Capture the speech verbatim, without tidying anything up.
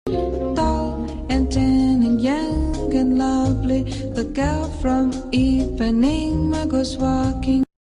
Tall and tan and young and lovely, the girl from Ipanema goes walking